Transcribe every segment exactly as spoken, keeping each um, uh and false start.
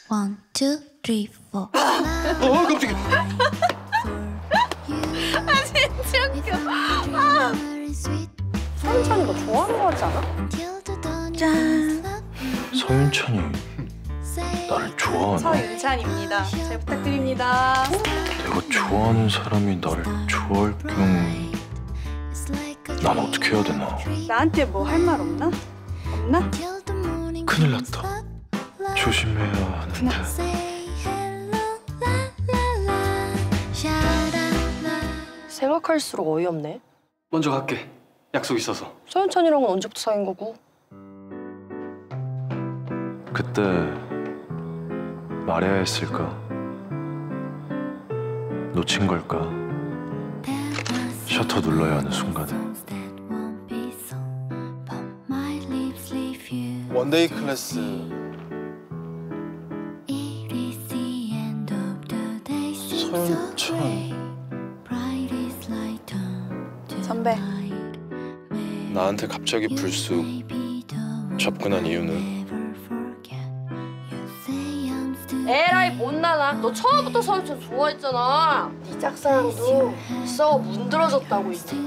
One, two, three, four. 어 깜짝이야. 아 진짜 웃겨. 아. 서윤찬이 너 좋아하는 거 같지 않아? 짠. 서윤찬이 나를 좋아하나? 서윤찬입니다. 잘 부탁드립니다. 내가 좋아하는 사람이 나를 좋아할 경우 난 어떻게 해야 되나? 나한테 뭐 할 말 없나? 없나? 큰일 났다. 조심해야 하는데. 생각할수록 어이없네. 먼저 갈게. 약속 있어서. 서윤찬이랑은 언제부터 사귄 거고? 그때 말해야 했을까? 놓친 걸까? 셔터 눌러야 하는 순간에. 원데이 클래스 서윤찬 선배. 나한테 갑자기 불쑥 접근한 이유는 에라이 못나나. 너 처음부터 서윤찬 좋아했잖아. 네 짝사랑도 썩어 문드러졌다고 이제.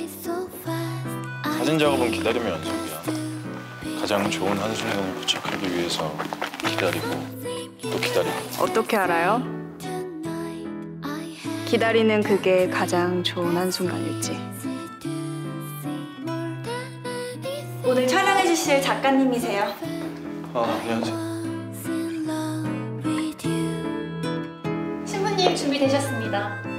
사진 작업은 기다리면 연속이야. 가장 좋은 한순간을 포착하기 위해서 기다리고 또 기다리고. 어떻게 알아요? 기다리는 그게 가장 좋은 한순간일지. 오늘 촬영해 주실 작가님이세요. 아, 안녕하세요. 신부님 준비되셨습니다.